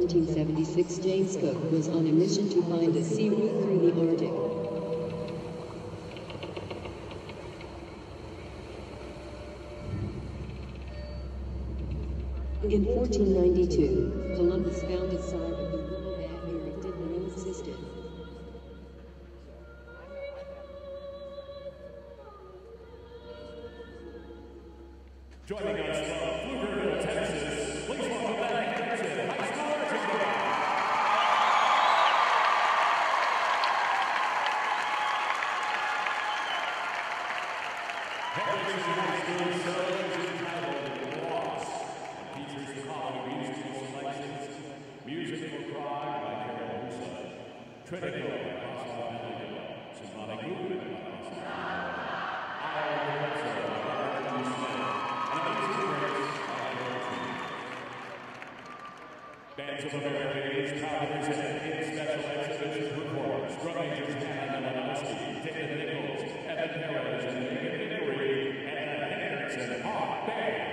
1976, James Cook was on a mission to find a sea route through the Arctic. In 1492, Columbus found a sign of the world that Europe didn't know existed. Joining us from Pflugerville, Texas, please welcome back Henderson High School Arching Band. Henderson High School show is entitled Lost and features the following musical selections: Music for Prague by Carol Husa, Trinity by Oswald Melligo, Symphonic Movement by Oswald Melligo, Iowa Calypso by Robert W. Smith, and Amazing Grace by Harold King. Bands of America is proud to present in special exhibition performers drum majors Hannah Malinowski, David Nichols, Evan Perez, and Megan Inquiry, and the Henderson Hawk Band.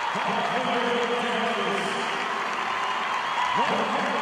Texas.